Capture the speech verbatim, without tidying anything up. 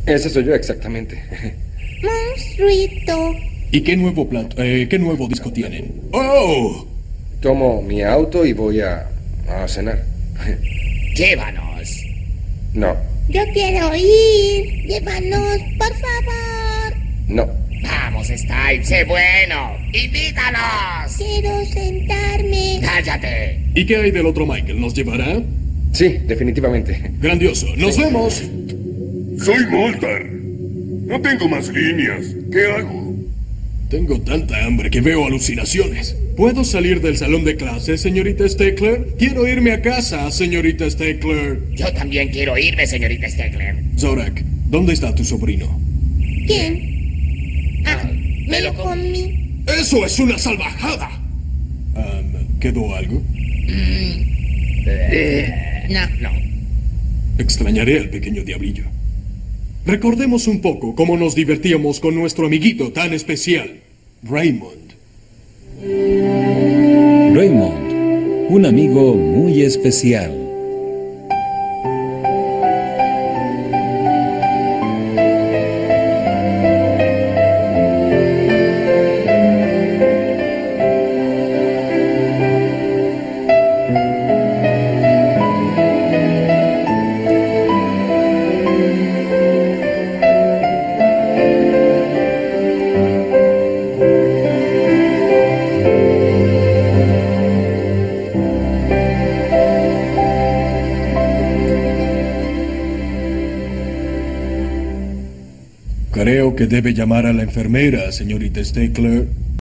Ese soy yo exactamente. Monstruito. ¿Y qué nuevo plato, eh, qué nuevo disco tienen? ¡Oh! Tomo mi auto y voy a, a cenar. Llévanos. No, Yo quiero ir. Llévanos, por favor. no. Vamos, Style, sé bueno. Invítanos. Quiero sentarme. Cállate. ¿Y qué hay del otro Michael? ¿Nos llevará? Sí, definitivamente. Grandioso. ¡Nos vemos! Soy Moltar. No tengo más líneas. ¿Qué hago? Tengo tanta hambre que veo alucinaciones. ¿Puedo salir del salón de clases, señorita Steckler? Quiero irme a casa, señorita Steckler. Yo también quiero irme, señorita Steckler. Zorak, ¿dónde está tu sobrino? ¿Quién? Ah, me me lo lo comí. ¡Eso es una salvajada! Um, ¿Quedó algo? No. No. Extrañaré al pequeño diablillo. Recordemos un poco cómo nos divertíamos con nuestro amiguito tan especial, Raymond. Raymond, un amigo muy especial. Creo que debe llamar a la enfermera, señorita Steckler.